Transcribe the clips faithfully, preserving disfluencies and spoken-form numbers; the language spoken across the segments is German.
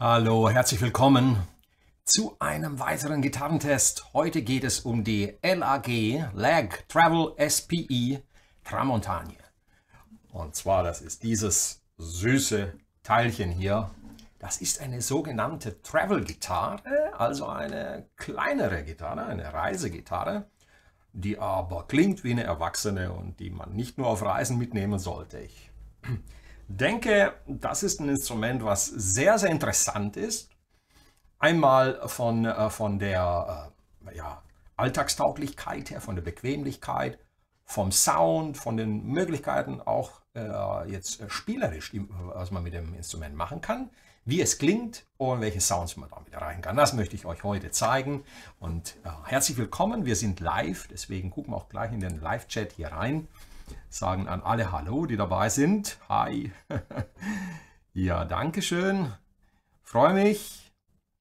Hallo, herzlich willkommen zu einem weiteren Gitarrentest. Heute geht es um die L A G, Lag Travel S P E Tramontane. Und zwar, das ist dieses süße Teilchen hier. Das ist eine sogenannte Travel-Gitarre, also eine kleinere Gitarre, eine Reisegitarre, die aber klingt wie eine erwachsene und die man nicht nur auf Reisen mitnehmen sollte. Ich denke, das ist ein Instrument, was sehr, sehr interessant ist. Einmal von, äh, von der äh, ja, Alltagstauglichkeit her, von der Bequemlichkeit, vom Sound, von den Möglichkeiten auch äh, jetzt spielerisch, was man mit dem Instrument machen kann, wie es klingt und welche Sounds man damit erreichen kann. Das möchte ich euch heute zeigen. Und äh, herzlich willkommen, wir sind live, deswegen gucken wir auch gleich in den Live-Chat hier rein. Sagen an alle Hallo, die dabei sind. Hi. Ja, danke schön. Freue mich.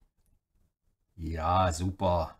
Ja, super.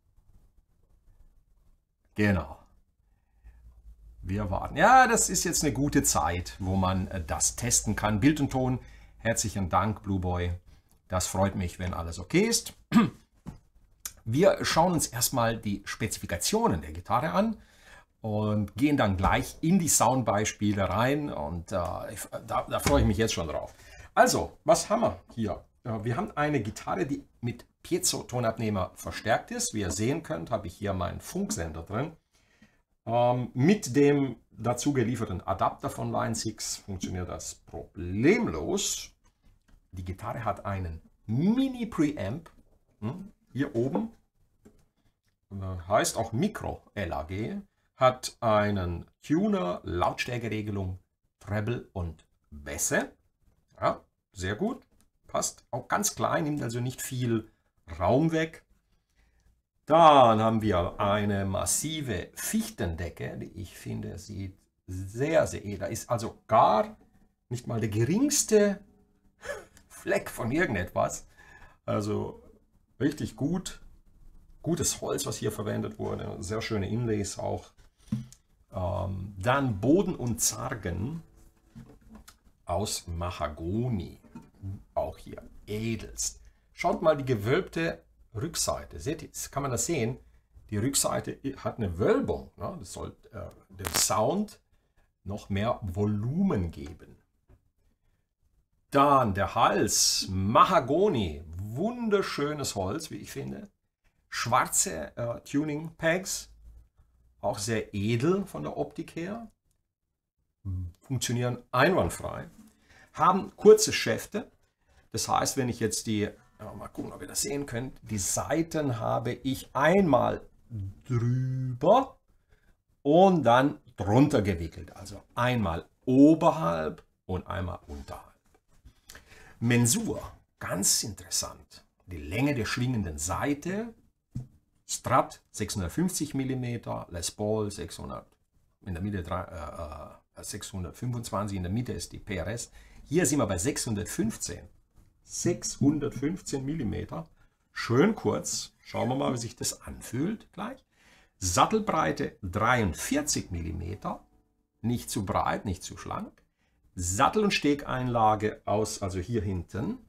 Genau. Wir warten. Ja, das ist jetzt eine gute Zeit, wo man das testen kann. Bild und Ton. Herzlichen Dank, Blueboy. Das freut mich, wenn alles okay ist. Wir schauen uns erstmal die Spezifikationen der Gitarre an und gehen dann gleich in die Soundbeispiele rein und äh, ich, da, da freue ich mich jetzt schon drauf. Also, was haben wir hier? Äh, wir haben eine Gitarre, die mit Piezo-Tonabnehmer verstärkt ist. Wie ihr sehen könnt, habe ich hier meinen Funksender drin. Ähm, mit dem dazu gelieferten Adapter von Line sechs funktioniert das problemlos. Die Gitarre hat einen Mini-Preamp hm, hier oben. Heißt auch Micro-L A G. Hat einen Tuner, Lautstärkeregelung, Treble und Bässe. Ja, sehr gut. Passt auch ganz klein, nimmt also nicht viel Raum weg. Dann haben wir eine massive Fichtendecke, die ich finde, sieht sehr, sehr edel. Da ist also gar nicht mal der geringste Fleck von irgendetwas. Also richtig gut. Gutes Holz, was hier verwendet wurde. Sehr schöne Inlays auch. Ähm, dann Boden und Zargen aus Mahagoni. Auch hier edelst. Schaut mal die gewölbte Rückseite. Seht ihr, kann man das sehen? Die Rückseite hat eine Wölbung. Ne? Das soll äh, dem Sound noch mehr Volumen geben. Dann der Hals. Mahagoni. Wunderschönes Holz, wie ich finde. Schwarze äh, Tuning-Pegs. Auch sehr edel von der Optik her. Funktionieren einwandfrei. Haben kurze Schäfte. Das heißt, wenn ich jetzt die, ja, mal gucken, ob ihr das sehen könnt, die Seiten habe ich einmal drüber und dann drunter gewickelt. Also einmal oberhalb und einmal unterhalb. Mensur, ganz interessant. Die Länge der schwingenden Saite. Strat sechshundertfünfzig Millimeter, Les Paul sechshundert, in der Mitte äh, sechshundertfünfundzwanzig, in der Mitte ist die P R S. Hier sind wir bei sechshundertfünfzehn. sechshundertfünfzehn Millimeter. Schön kurz. Schauen wir mal, wie sich das anfühlt gleich. Sattelbreite dreiundvierzig Millimeter. Nicht zu breit, nicht zu schlank. Sattel- und Stegeinlage aus, also hier hinten.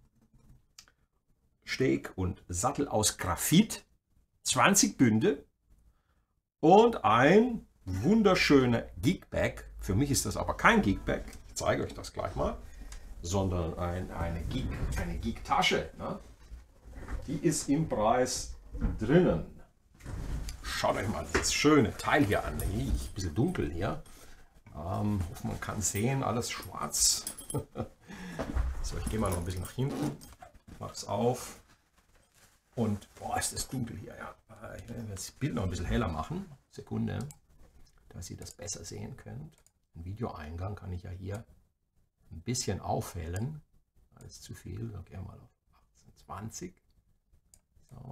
Steg und Sattel aus Graphit. zwanzig Bünde und ein wunderschöner Gigback. Für mich ist das aber kein Gigback, ich zeige euch das gleich mal, sondern ein, eine, Gig, eine Gig-Tasche. Ne? Die ist im Preis drinnen. Schaut euch mal das schöne Teil hier an. Ein bisschen dunkel hier. Ähm, hoffe, man kann sehen, alles schwarz. So, ich gehe mal noch ein bisschen nach hinten, mache es auf. Und, boah, ist das dunkel hier, ja. Ich werde das Bild noch ein bisschen heller machen. Sekunde, dass ihr das besser sehen könnt. Den Videoeingang kann ich ja hier ein bisschen aufhellen. Alles zu viel, dann gehen wir mal auf achtzehn, zwanzig. So.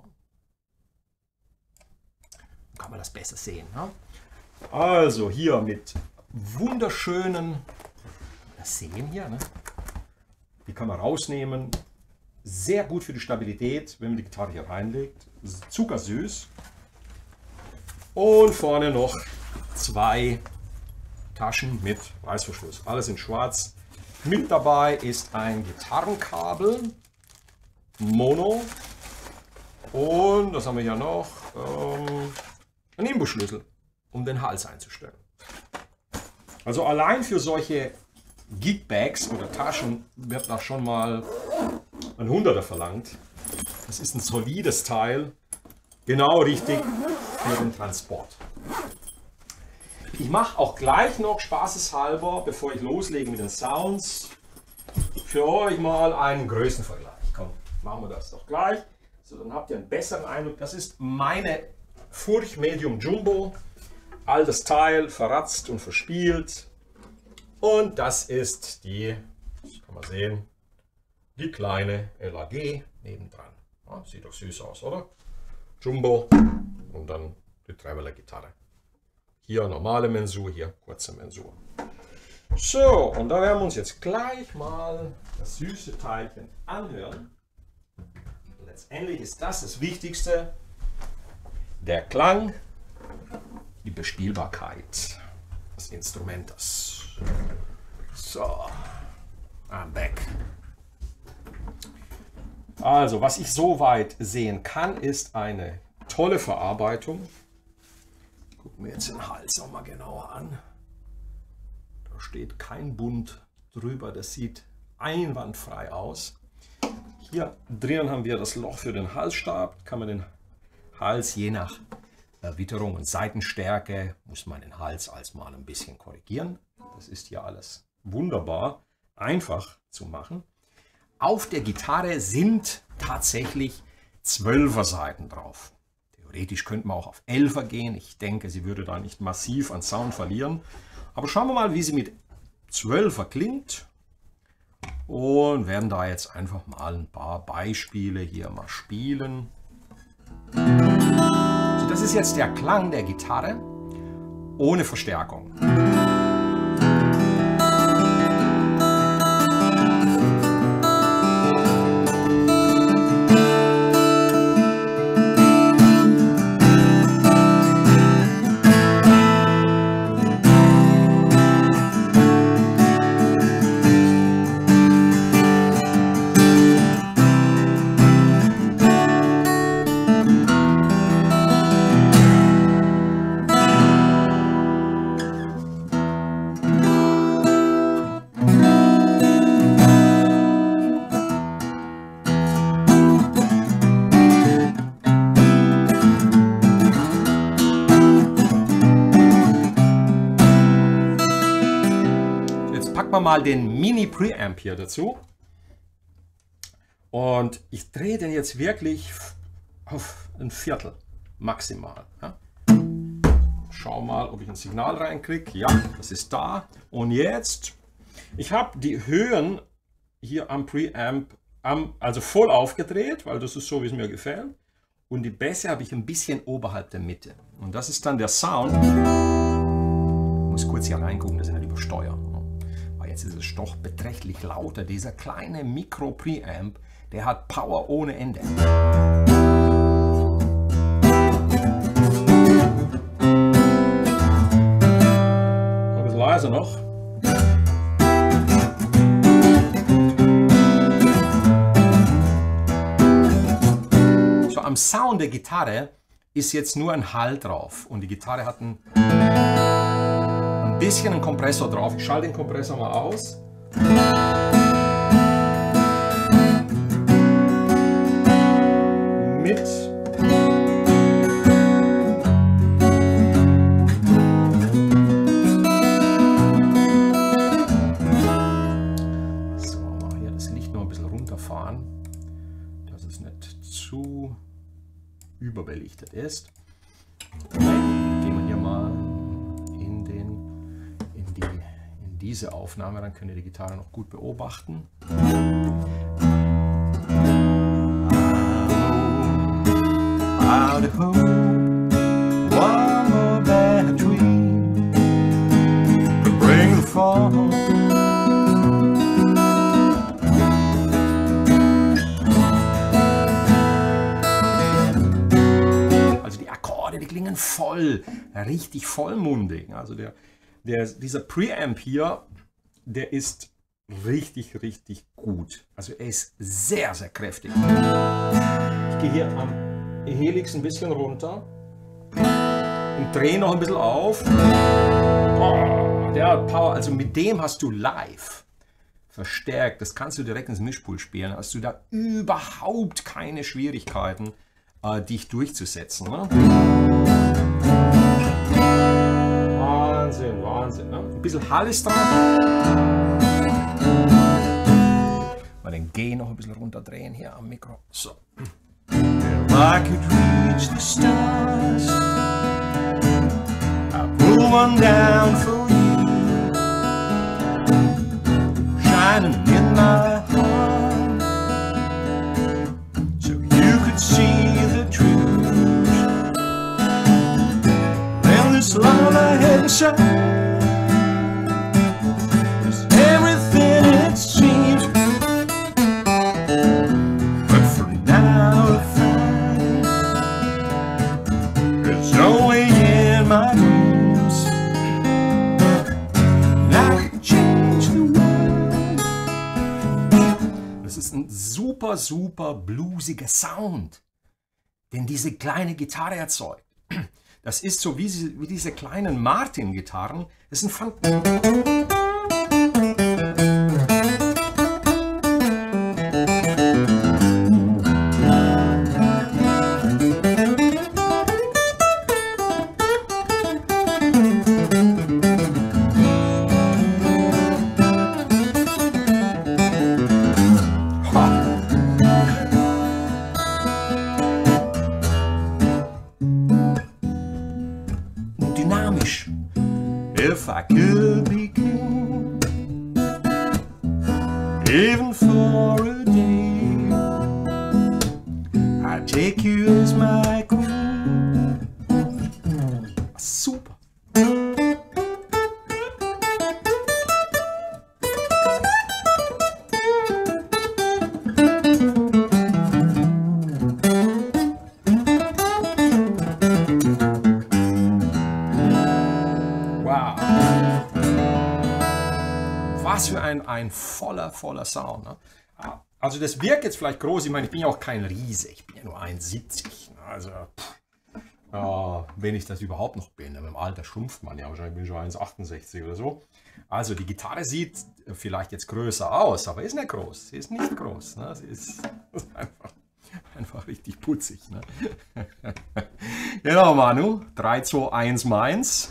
Dann kann man das besser sehen. Ne? Also hier mit wunderschönen, das sehen hier, ne? Die kann man rausnehmen. Sehr gut für die Stabilität, wenn man die Gitarre hier reinlegt. Zuckersüß. Und vorne noch zwei Taschen mit Reißverschluss. Alles in schwarz. Mit dabei ist ein Gitarrenkabel. Mono und, das haben wir ja noch, ähm, einen Imbusschlüssel, um den Hals einzustellen. Also allein für solche Gigbags oder Taschen wird da schon mal ein Hunderter verlangt. Das ist ein solides Teil, genau richtig für den Transport. Ich mache auch gleich noch spaßeshalber, bevor ich loslege mit den Sounds, für euch mal einen Größenvergleich. Komm, machen wir das doch gleich. So, dann habt ihr einen besseren Eindruck. Das ist meine Furch Medium Jumbo. Altes Teil, verratzt und verspielt. Und das ist die, das kann man sehen, die kleine L A G nebendran. Ja, sieht doch süß aus, oder? Jumbo und dann die Traveler-Gitarre. Hier normale Mensur, hier kurze Mensur. So, und da werden wir uns jetzt gleich mal das süße Teilchen anhören. Letztendlich ist das das Wichtigste, der Klang, die Bespielbarkeit des Instrumentes. So, I'm back. Also, was ich soweit sehen kann, ist eine tolle Verarbeitung. Gucken wir jetzt den Hals noch mal genauer an. Da steht kein Bund drüber, das sieht einwandfrei aus. Hier drinnen haben wir das Loch für den Halsstab. Kann man den Hals je nach Witterung und Seitenstärke, muss man den Hals als mal ein bisschen korrigieren. Das ist hier alles wunderbar einfach zu machen. Auf der Gitarre sind tatsächlich zwölfer Saiten drauf. Theoretisch könnte man auch auf elfer gehen. Ich denke, sie würde da nicht massiv an Sound verlieren. Aber schauen wir mal, wie sie mit zwölfer klingt. Und werden da jetzt einfach mal ein paar Beispiele hier mal spielen. So, das ist jetzt der Klang der Gitarre ohne Verstärkung. Mal den Mini Preamp hier dazu und ich drehe den jetzt wirklich auf ein Viertel maximal. Ja. Schau mal, ob ich ein Signal reinkriege. Ja, das ist da. Und jetzt, ich habe die Höhen hier am Preamp am, also voll aufgedreht, weil das ist so, wie es mir gefällt. Und die Bässe habe ich ein bisschen oberhalb der Mitte. Und das ist dann der Sound. Ich muss kurz hier reingucken, das ist nicht übersteuert. Jetzt ist es doch beträchtlich lauter. Dieser kleine Mikro-Preamp, der hat Power ohne Ende. Ein bisschen leiser noch. So, am Sound der Gitarre ist jetzt nur ein Hall drauf und die Gitarre hat ein bisschen einen Kompressor drauf. Ich schalte den Kompressor mal aus. Mit so, hier das Licht noch ein bisschen runterfahren, dass es nicht zu überbelichtet ist. Dann gehen wir hier mal in den diese Aufnahme, dann könnt ihr die Gitarre noch gut beobachten. Also die Akkorde, die klingen voll, richtig vollmundig. Also der Der, dieser Preamp hier, der ist richtig, richtig gut. Also er ist sehr, sehr kräftig. Ich gehe hier am Helix ein bisschen runter und drehe noch ein bisschen auf. Oh, der hat Power. Also mit dem hast du live verstärkt. Das kannst du direkt ins Mischpult spielen. Hast du da überhaupt keine Schwierigkeiten, äh, dich durchzusetzen. Ne? Wahnsinn, Wahnsinn. Ne? Ein bisschen Hall ist dran. Mal den G noch ein bisschen runterdrehen hier am Mikro. So. If I could reach the stars, I'd pull one down for you, shining in my heart, so you could see the truth. Then this love I had inside, is everything it seems. But for now I find it's only in my dreams. And I could change the world. Das ist ein super, super bluesiger Sound, den diese kleine Gitarre erzeugt. Das ist so wie, sie, wie diese kleinen Martin-Gitarren. Das ist ein Fan dynamisch. If I could be king, even for a day, I'd take you as my queen. Super. Was für ein, ein voller, voller Sound. Ne? Also das wirkt jetzt vielleicht groß. Ich meine, ich bin ja auch kein Riese. Ich bin ja nur eins siebzig. Ne? Also, äh, wenn ich das überhaupt noch bin. Im Alter schrumpft man ja. Wahrscheinlich bin ich schon eins achtundsechzig oder so. Also die Gitarre sieht vielleicht jetzt größer aus, aber ist nicht groß. Sie ist nicht groß. Ne? Sie ist, ist einfach, einfach richtig putzig. Ne? Genau, Manu. drei, zwei, eins, meins.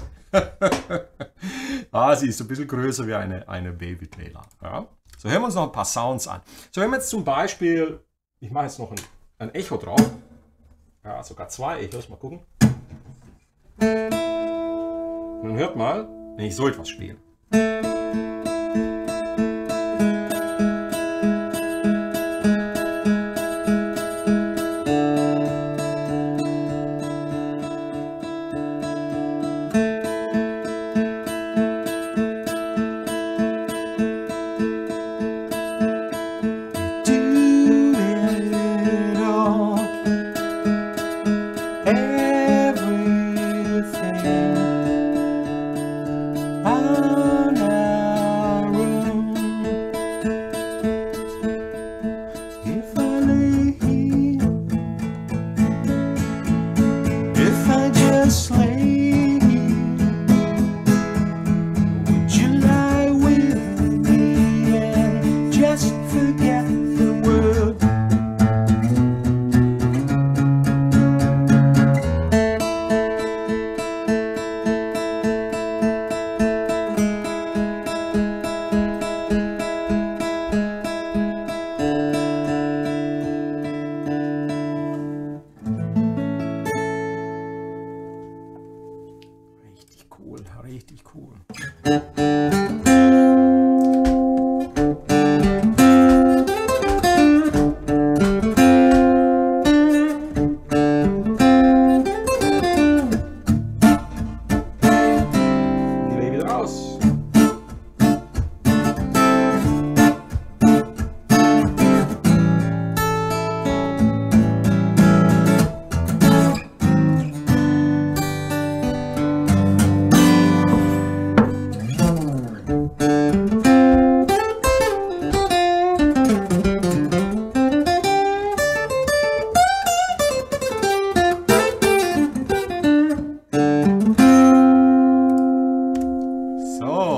Ah, sie ist ein bisschen größer wie eine, eine Baby Taylor. Ja? So, hören wir uns noch ein paar Sounds an. So, wenn wir jetzt zum Beispiel, ich mache jetzt noch ein, ein Echo drauf. Ja, sogar zwei Echos, mal gucken. Und dann hört mal, wenn ich so etwas spiele. Oh, no.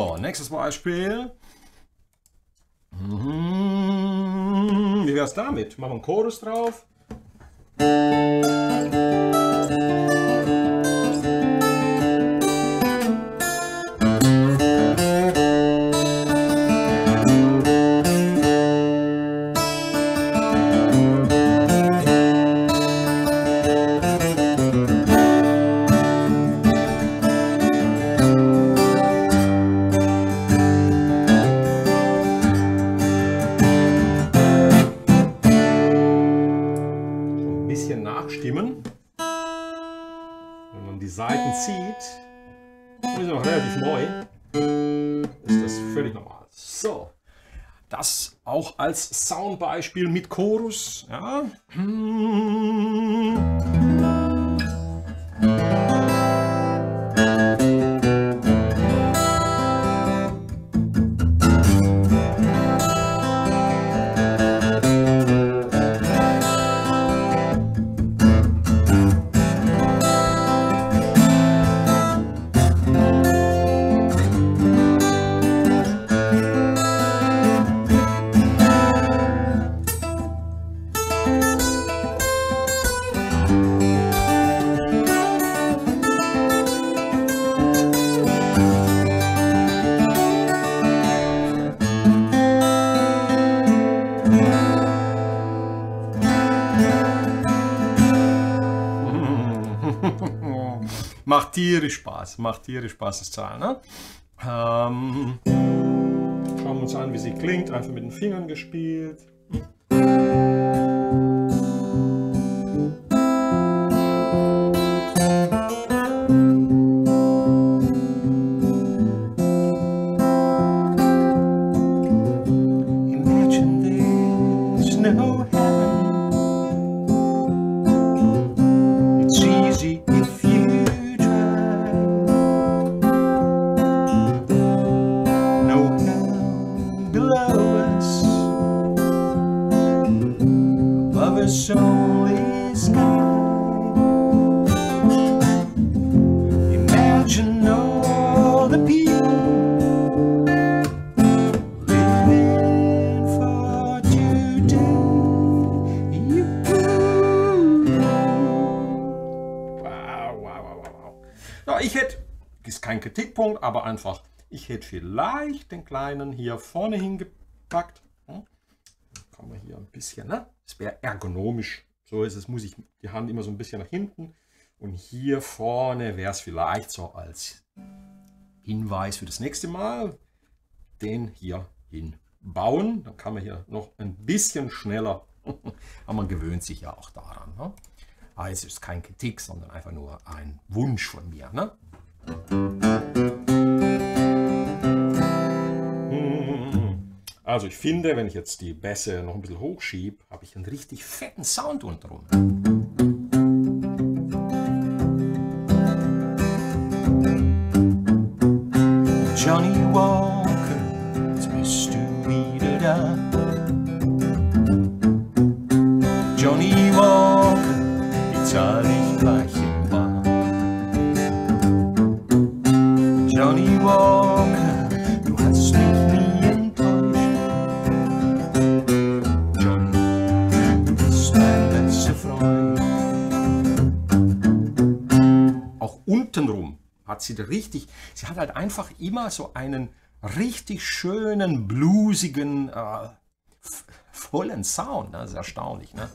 So, nächstes Beispiel. Mhm. Wie wäre es damit? Machen wir einen Chorus drauf. Nachstimmen. Wenn man die Saiten zieht, ist noch relativ neu, ist das völlig normal. So, das auch als Soundbeispiel mit Chorus. Ja. Macht tierisch Spaß, macht tierisch Spaß das Zahlen. Ne? Ähm, schauen wir uns an, wie sie klingt. Einfach mit den Fingern gespielt. Imagine there's no heaven. It's easy if you only sky. Imagine all the people living for today. You. Wow, wow, wow, wow. Ja, ich hätte, ist kein Kritikpunkt, aber einfach, ich hätte vielleicht den kleinen hier vorne hingepackt. Hm? Kann man hier ein bisschen, ne? Das wäre ergonomisch. So ist es, muss ich die Hand immer so ein bisschen nach hinten. Und hier vorne wäre es vielleicht so als Hinweis für das nächste Mal. Den hier hinbauen. Dann kann man hier noch ein bisschen schneller. Aber man gewöhnt sich ja auch daran. Ne? Also ist kein Kritik, sondern einfach nur ein Wunsch von mir. Ne? Also ich finde, wenn ich jetzt die Bässe noch ein bisschen hochschiebe, habe ich einen richtig fetten Sound untenrum. Johnny Walker, jetzt bist du wieder da. Johnny Walker, die zahl ich gleich im Bar. Johnny Walker, du hast mich nie. Auch untenrum hat sie richtig, sie hat halt einfach immer so einen richtig schönen, bluesigen, äh, vollen Sound. Das ist erstaunlich, ne?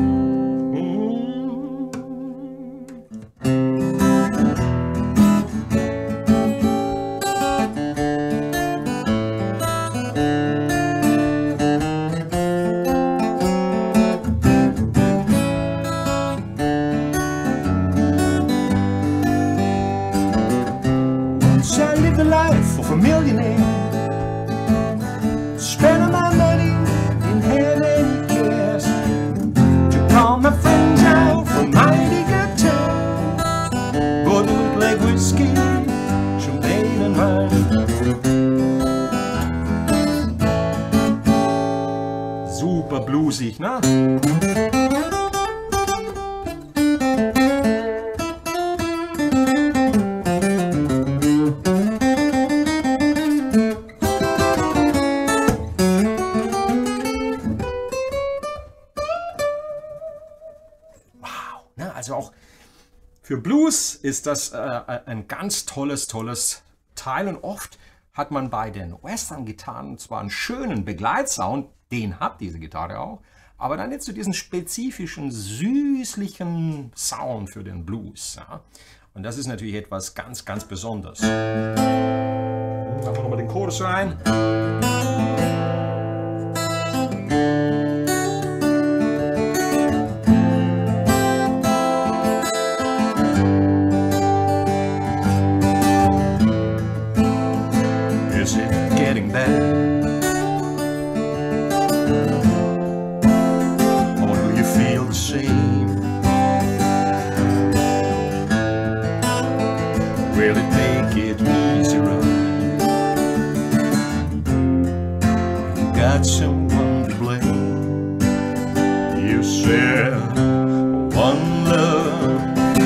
I live the life of a millionaire, spending my money in heaven cares, to call my friends out for mighty good time, bootleg whiskey, champagne and wine. Super bluesig, ne? Für Blues ist das äh, ein ganz tolles, tolles Teil und oft hat man bei den Western-Gitarren zwar einen schönen Begleitsound, den hat diese Gitarre auch, aber dann jetzt so diesen spezifischen, süßlichen Sound für den Blues. Ja? Und das ist natürlich etwas ganz, ganz Besonderes. Machen wir nochmal den Chorus rein. Is it getting better? Or do you feel the same? Will it make it easier on you? You got someone to blame. You said one love,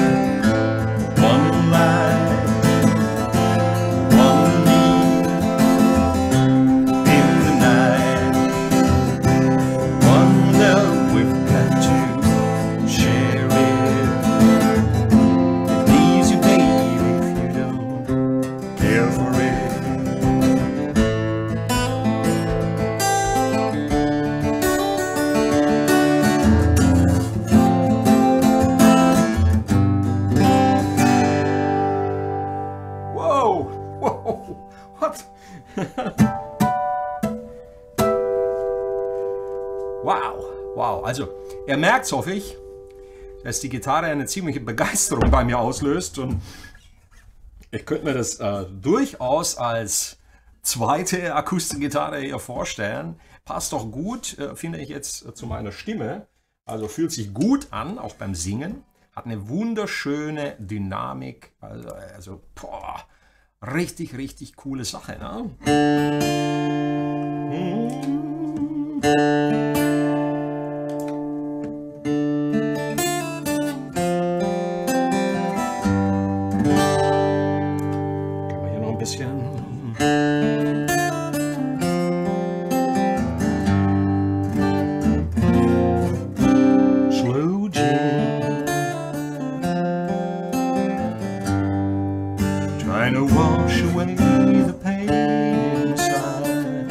one life, one need in the night. One love, we've got to share it. It's easy, baby, if you don't care for it. Whoa! Whoa! What? Wow! Wow! Also, ihr merkt, hoffe ich, dass die Gitarre eine ziemliche Begeisterung bei mir auslöst und ich könnte mir das äh, durchaus als zweite Akustikgitarre hier vorstellen. Passt doch gut, äh, finde ich jetzt äh, zu meiner Stimme. Also fühlt sich gut an, auch beim Singen. Hat eine wunderschöne Dynamik. Also, also boah, richtig, richtig coole Sache. Ne? Kann man hier noch ein bisschen. Slow jam, trying to wash away the pain inside.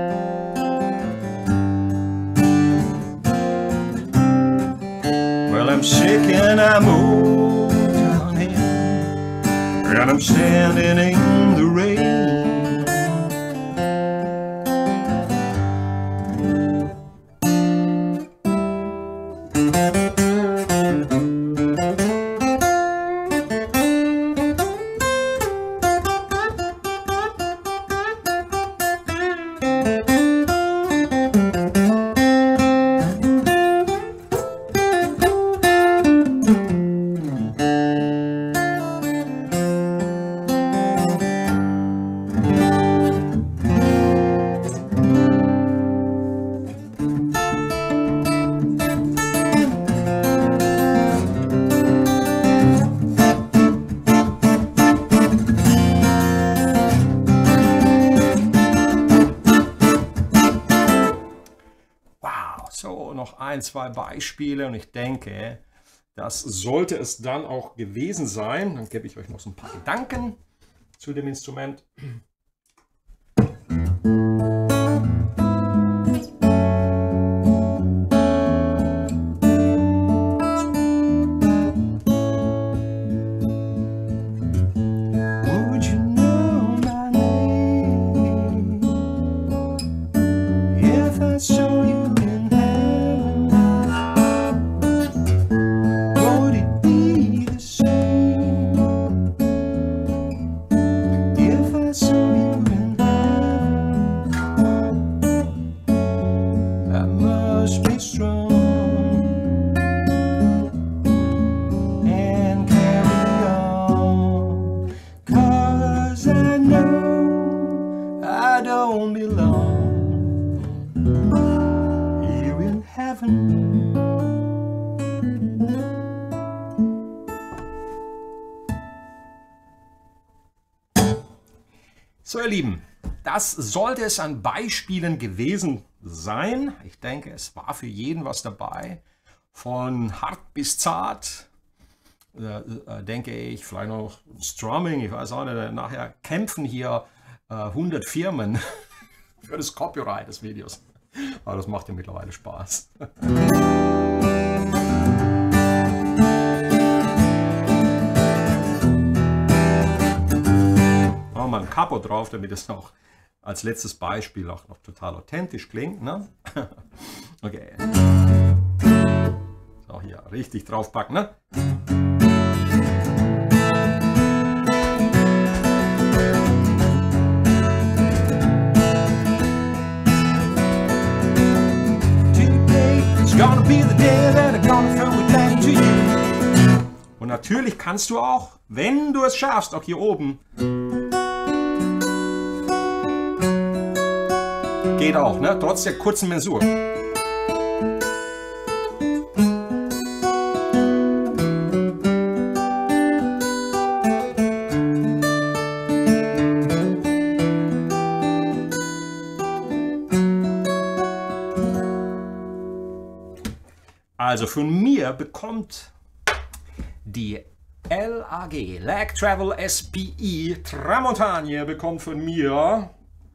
Well, I'm sick and I'm old down here, and I'm standing in the rain. So, noch ein, zwei Beispiele und ich denke, das sollte es dann auch gewesen sein. Dann gebe ich euch noch so ein paar Gedanken zu dem Instrument. Would you know my name if I saw you? So, ihr Lieben, das sollte es an Beispielen gewesen sein. Ich denke, es war für jeden was dabei, von hart bis zart äh, äh, denke ich, vielleicht noch Strumming, ich weiß auch nicht, nachher kämpfen hier äh, hundert Firmen für das Copyright des Videos. Aber das macht ja mittlerweile Spaß. Machen wir mal ein Capo drauf, damit es noch als letztes Beispiel auch noch total authentisch klingt. Ne? Okay. So, hier richtig draufpacken. Ne? Und natürlich kannst du auch, wenn du es schaffst, auch hier oben, geht auch, ne? Trotz der kurzen Mensur. Also von mir bekommt die L A G, Lag Travel S P I Tramontane, bekommt von mir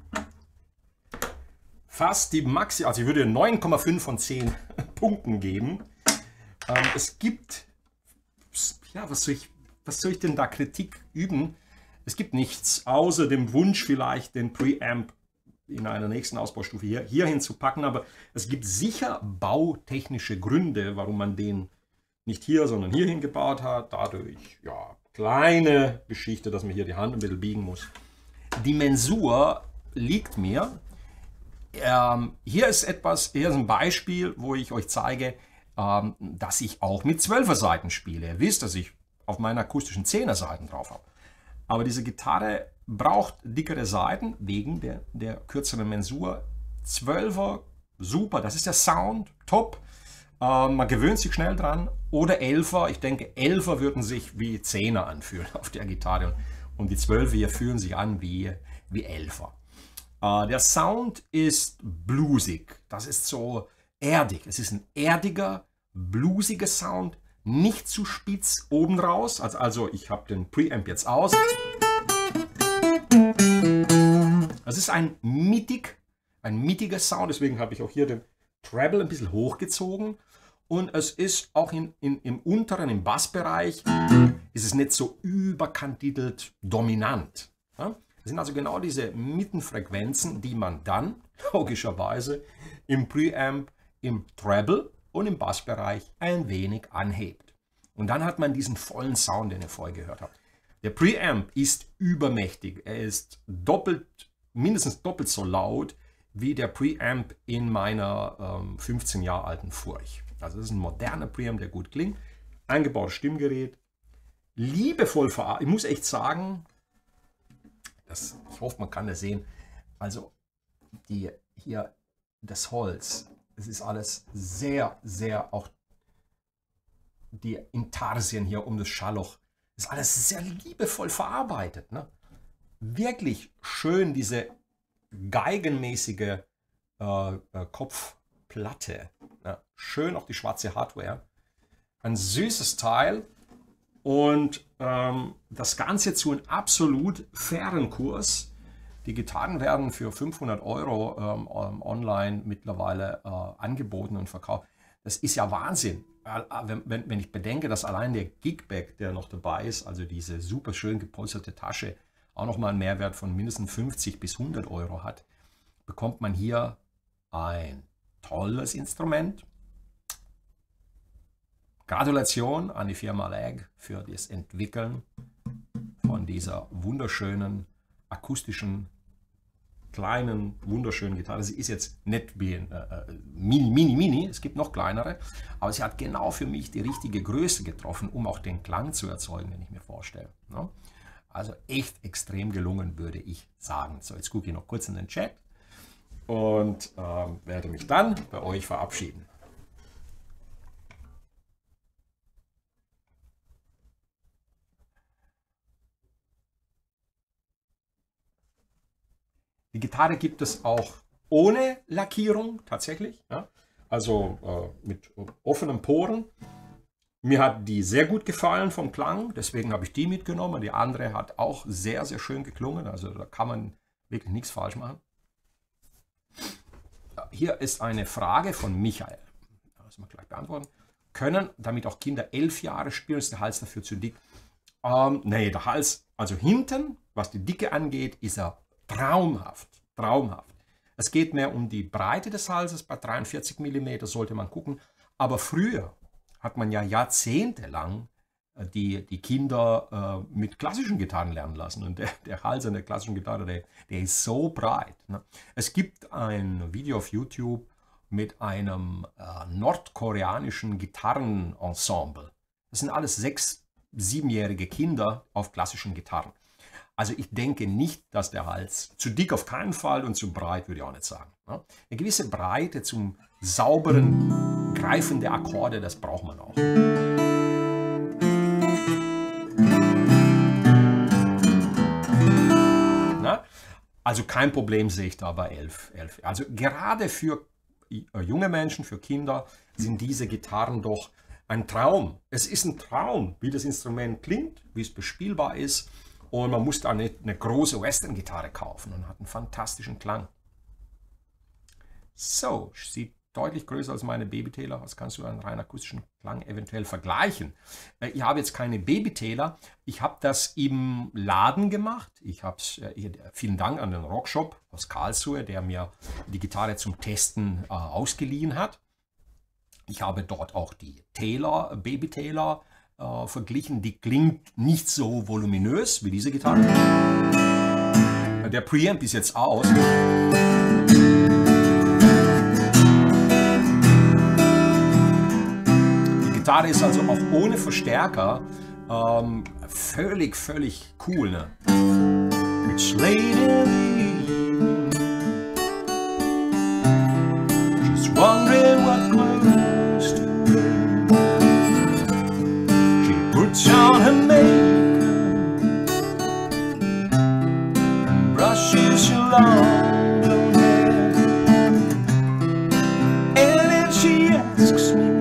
fast die Maxi, also ich würde neun Komma fünf von zehn Punkten geben. Ähm, es gibt, ja, was soll, ich, was soll ich denn da Kritik üben? Es gibt nichts, außer dem Wunsch vielleicht, den Preamp in einer nächsten Ausbaustufe hier, hier hinzupacken, aber es gibt sicher bautechnische Gründe, warum man den nicht hier, sondern hier hingebaut hat. Dadurch, ja, kleine Geschichte, dass man hier die Hand ein bisschen biegen muss. Die Mensur liegt mir. Ähm, hier ist etwas, hier ist ein Beispiel, wo ich euch zeige, ähm, dass ich auch mit zwölfer Saiten spiele. Ihr wisst, dass ich auf meinen akustischen zehner Saiten drauf habe. Aber diese Gitarre braucht dickere Saiten wegen der, der kürzeren Mensur. zwölfer, super, das ist der Sound, top. Ähm, man gewöhnt sich schnell dran. Oder elfer, ich denke, elfer würden sich wie zehner anfühlen auf der Gitarre. Und die zwölfer hier fühlen sich an wie, wie elfer. Äh, der Sound ist bluesig, das ist so erdig. Es ist ein erdiger, bluesiger Sound, nicht zu spitz oben raus. Also, also ich habe den Preamp jetzt aus. Es ist ein mittig, ein mittiger Sound, deswegen habe ich auch hier den Treble ein bisschen hochgezogen. Und es ist auch in, in, im unteren, im Bassbereich, ist es nicht so überkantitelt dominant. Ja? Das sind also genau diese Mittenfrequenzen, die man dann logischerweise im Preamp, im Treble und im Bassbereich ein wenig anhebt. Und dann hat man diesen vollen Sound, den ihr vorher gehört habt. Der Preamp ist übermächtig. Er ist doppelt, mindestens doppelt so laut wie der Preamp in meiner ähm, fünfzehn Jahre alten Furch. Also das ist ein moderner Preamp, der gut klingt. Eingebautes Stimmgerät. Liebevoll verarbeitet. Ich muss echt sagen, das, ich hoffe, man kann das sehen. Also die, hier das Holz, es ist alles sehr, sehr, auch die Intarsien hier um das Schallloch, ist alles sehr liebevoll verarbeitet. Ne? Wirklich schön diese geigenmäßige äh, äh, Kopfplatte. Ja? Schön auch die schwarze Hardware. Ein süßes Teil und ähm, das Ganze zu einem absolut fairen Kurs. Die Gitarren werden für fünfhundert Euro ähm, online mittlerweile äh, angeboten und verkauft. Das ist ja Wahnsinn. Wenn, wenn, wenn ich bedenke, dass allein der Gigbag, der noch dabei ist, also diese super schön gepolsterte Tasche, auch nochmal einen Mehrwert von mindestens fünfzig bis hundert Euro hat, bekommt man hier ein tolles Instrument. Gratulation an die Firma Lag für das Entwickeln von dieser wunderschönen, akustischen, kleinen, wunderschönen Gitarre. Sie ist jetzt nicht wie ein äh, Mini, Mini, Mini, es gibt noch kleinere, aber sie hat genau für mich die richtige Größe getroffen, um auch den Klang zu erzeugen, den ich mir vorstelle. Ne? Also echt extrem gelungen, würde ich sagen. So, jetzt gucke ich noch kurz in den Chat und ähm, werde mich dann bei euch verabschieden. Die Gitarre gibt es auch ohne Lackierung tatsächlich, ja? Also äh, mit offenen Poren. Mir hat die sehr gut gefallen vom Klang, deswegen habe ich die mitgenommen. Die andere hat auch sehr, sehr schön geklungen, also da kann man wirklich nichts falsch machen. Hier ist eine Frage von Michael. Das müssen wir gleich beantworten. Können damit auch Kinder elf Jahre spielen? Ist der Hals dafür zu dick? Ähm, nee, der Hals, also hinten, was die Dicke angeht, ist er traumhaft. Traumhaft. Es geht mehr um die Breite des Halses. Bei dreiundvierzig Millimeter sollte man gucken. Aber früher hat man ja jahrzehntelang die, die Kinder äh, mit klassischen Gitarren lernen lassen. Und der, der Hals an der klassischen Gitarre, der, der ist so breit. Ne? Es gibt ein Video auf YouTube mit einem äh, nordkoreanischen Gitarrenensemble. Das sind alles sechs-, siebenjährige Kinder auf klassischen Gitarren. Also ich denke nicht, dass der Hals zu dick auf keinen Fall und zu breit würde ich auch nicht sagen. Ne? Eine gewisse Breite zum sauberen Greifen der Akkorde, das braucht man auch. Na? Also kein Problem sehe ich da bei elf. Also gerade für junge Menschen, für Kinder sind diese Gitarren doch ein Traum. Es ist ein Traum, wie das Instrument klingt, wie es bespielbar ist. Und man muss da eine, eine große Western-Gitarre kaufen und hat einen fantastischen Klang. So, sieht deutlich größer als meine Babytaylor. Was kannst du einen rein akustischen Klang eventuell vergleichen? Ich habe jetzt keine Babytaylor. Ich habe das im Laden gemacht. Ich habe es, äh, vielen Dank an den Rockshop aus Karlsruhe, der mir die Gitarre zum Testen äh, ausgeliehen hat. Ich habe dort auch die Taylor, Babytaylor äh, verglichen. Die klingt nicht so voluminös wie diese Gitarre. Der Preamp ist jetzt aus. Die Gitarre ist also auch ohne Verstärker ähm, völlig, völlig cool. Ne? It's late in the evening. She's wondering what clothes to wear. She puts on her makeup and brushes her long blonde hair. And then she asks me,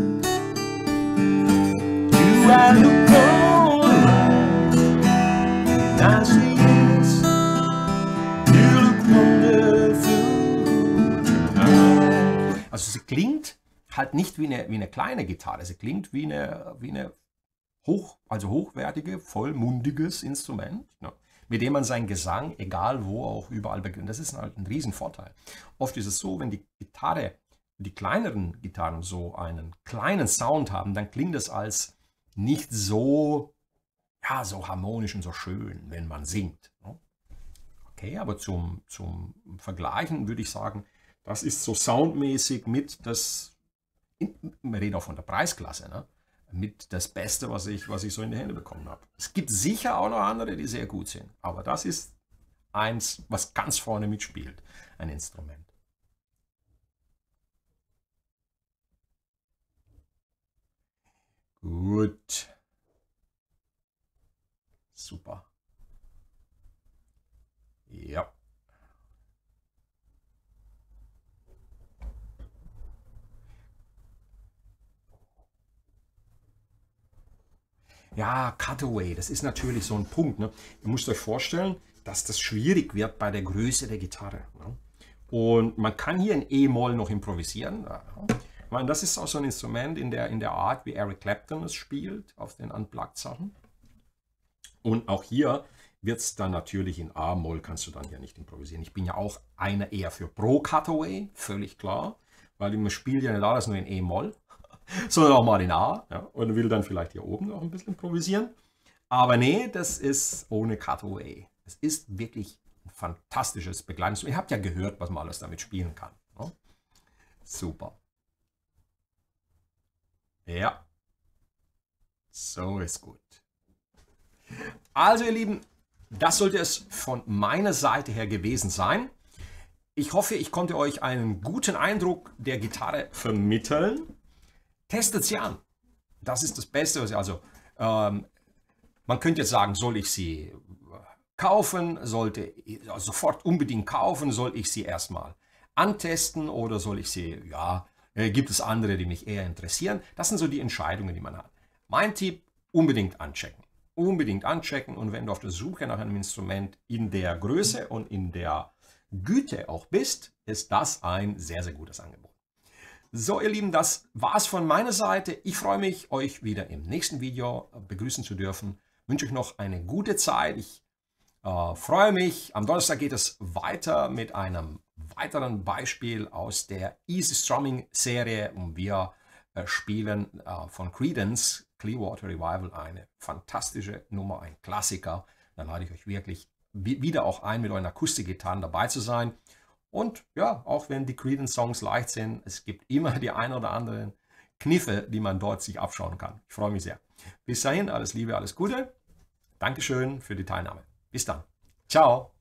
do I look alright? And I say yes, you look wonderful tonight. Also sie klingt halt nicht wie eine, wie eine kleine Gitarre, sie klingt wie eine, wie eine hoch, also hochwertige, vollmundiges Instrument, ne, mit dem man seinen Gesang, egal wo, auch überall beginnt. Das ist halt ein Riesenvorteil. Oft ist es so, wenn die Gitarre, die kleineren Gitarren so einen kleinen Sound haben, dann klingt es als nicht so, ja, so harmonisch und so schön, wenn man singt. Okay, aber zum, zum Vergleichen würde ich sagen, das ist so soundmäßig mit das, wir reden auch von der Preisklasse, ne? Mit das Beste, was ich, was ich so in die Hände bekommen habe. Es gibt sicher auch noch andere, die sehr gut sind, aber das ist eins, was ganz vorne mitspielt, ein Instrument. Gut. Super. Ja. Ja, Cutaway, das ist natürlich so ein Punkt. Ne? Ihr müsst euch vorstellen, dass das schwierig wird bei der Größe der Gitarre. Ne? Und man kann hier in E-Moll noch improvisieren. Ja. Ich meine, das ist auch so ein Instrument in der, in der Art, wie Eric Clapton es spielt, auf den Unplugged-Sachen. Und auch hier wird es dann natürlich in A-Moll, kannst du dann ja nicht improvisieren. Ich bin ja auch einer eher für Pro-Cutaway, völlig klar, weil man spielt ja nicht alles nur in E-Moll, sondern auch mal in A, ja, und will dann vielleicht hier oben noch ein bisschen improvisieren. Aber nee, das ist ohne Cutaway. Es ist wirklich ein fantastisches Begleitinstrument. Ihr habt ja gehört, was man alles damit spielen kann. Ne? Super. Ja, so ist gut. Also ihr Lieben, das sollte es von meiner Seite her gewesen sein. Ich hoffe, ich konnte euch einen guten Eindruck der Gitarre vermitteln. Testet sie an. Das ist das Beste. Also ähm, man könnte jetzt sagen, soll ich sie kaufen, sollte sofort unbedingt kaufen, soll ich sie erstmal antesten oder soll ich sie, ja, äh, gibt es andere, die mich eher interessieren. Das sind so die Entscheidungen, die man hat. Mein Tipp, unbedingt anchecken. Unbedingt anchecken und wenn du auf der Suche nach einem Instrument in der Größe und in der Güte auch bist, ist das ein sehr, sehr gutes Angebot. So, ihr Lieben, das war's von meiner Seite. Ich freue mich, euch wieder im nächsten Video begrüßen zu dürfen. Ich wünsche euch noch eine gute Zeit. Ich äh, freue mich. Am Donnerstag geht es weiter mit einem weiteren Beispiel aus der Easy Strumming Serie und wir äh, spielen äh, von Creedence Clearwater Revival eine fantastische Nummer, ein Klassiker. Dann lade ich euch wirklich wieder auch ein, mit euren Akustikgitarren dabei zu sein. Und ja, auch wenn die Creedence-Songs leicht sind, es gibt immer die ein oder anderen Kniffe, die man dort sich abschauen kann. Ich freue mich sehr. Bis dahin, alles Liebe, alles Gute. Dankeschön für die Teilnahme. Bis dann. Ciao.